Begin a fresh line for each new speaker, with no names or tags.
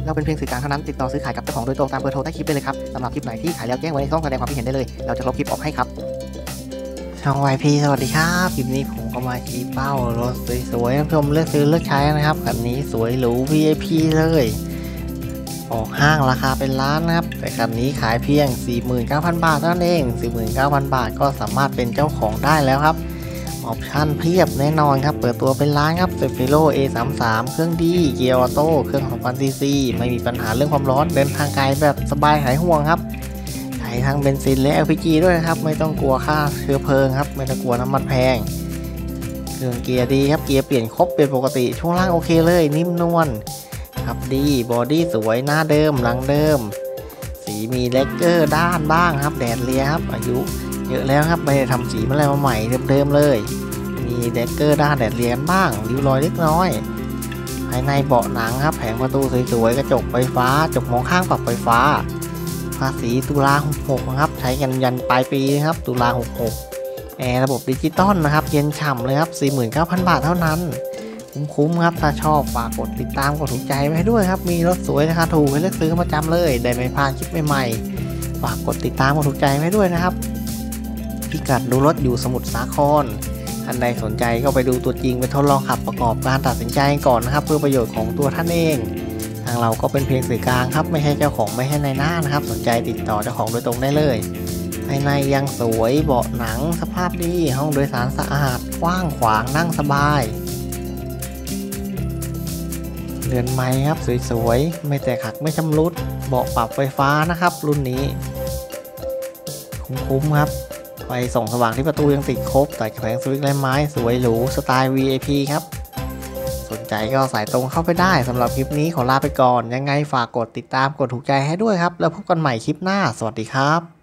เราเป็นเพียงสื่อกลางเท่านั้นติดต่อซื้อขายกับเจ้าของโดยตรงตามเบอร์โทรใต้คลิปได้เลยครับสำหรับคลิปไหนที่ขายแล้วแจ้งไว้ในช่องแสดงความคิดเห็นได้เลยเราจะลบคลิปออกให้ครับช่อง YP สวัสดีครับคลิปนี้ผมก็มาชี้เป้ารถสวยๆท่านผู้ชมเลือกซื้อเลือกใช้นะครับคันนี้สวยหรู VIP เลยออกห้างราคาเป็นล้านนะครับแต่คันนี้ขายเพียง 49,000 บาทเท่านั้นเอง 49,000 บาทก็สามารถเป็นเจ้าของได้แล้วครับออปชั่นเพียบแน่นอนครับเปิดตัวเป็นล้านครับเซฟิโล A33 เครื่องดีเกียร์ออโต้เครื่อง2,000 cc ไม่มีปัญหาเรื่องความร้อนเดินทางไกลแบบสบายหายห่วงครับใช้ทั้งเบนซินและ LPG ด้วยครับไม่ต้องกลัวค่าเชื้อเพลิงครับไม่ต้องกลัวน้ำมันแพงเครื่องเกียร์ดีครับเกียร์เปลี่ยนครบเปลี่ยนปกติช่วงล่างโอเคเลยนิ่มนวลครับดีบอดี้สวยหน้าเดิมหลังเดิมสีมีเลกเกอร์ด้านบ้างครับแดดเลียครับอายุเยอะแล้วครับไม่ได้ทำสีมาแล้วมาใหม่เดิมๆเลยมีเดกเกอร์ด้านแดดเลียนบ้างริ้วรอยเล็กน้อยภายในเบาะหนังครับแผงประตูสวยๆกระจกไฟฟ้ากระจกมองข้างปรับไฟฟ้าภาษีตุลา66นะครับใช้กันยันปลายปีครับตุลา66แอร์ระบบดิจิตอลนะครับเย็นฉ่ำเลยครับ 49,000 บาทเท่านั้นคุ้มๆครับถ้าชอบฝากกดติดตามกดถูกใจไว้ให้ด้วยครับมีรถสวยราคาถูกให้เลือกซื้อประจำเลยได้ไม่พลาดคลิปใหม่ๆฝากกดติดตามกดถูกใจไว้ด้วยนะครับพิกัดดูรถอยู่สมุทรสาครท่านใดสนใจก็ไปดูตัวจริงไปทดลองขับประกอบการตัดสินใจก่อนนะครับเพื่อประโยชน์ของตัวท่านเองทางเราก็เป็นเพียงสื่อกลางครับไม่ใช่เจ้าของไม่ใช่นายหน้านะครับสนใจติดต่อเจ้าของโดยตรงได้เลยภายในยังสวยเบาะหนังสภาพดีห้องโดยสารสะอาดกว้างขวางนั่งสบายเรือนไม้ครับสวยๆไม่แตกหักไม่ชำรุดเบาะปรับไฟฟ้านะครับรุ่นนี้คุ้มๆครับไฟส่องสว่างที่ประตูยังติดครบแต่แผงสวิตช์ไร้ไม้สวยหรูสไตล์ VIP ครับสนใจก็สายตรงเข้าไปได้สำหรับคลิปนี้ขอลาไปก่อนยังไงฝากกดติดตามกดถูกใจให้ด้วยครับแล้วพบกันใหม่คลิปหน้าสวัสดีครับ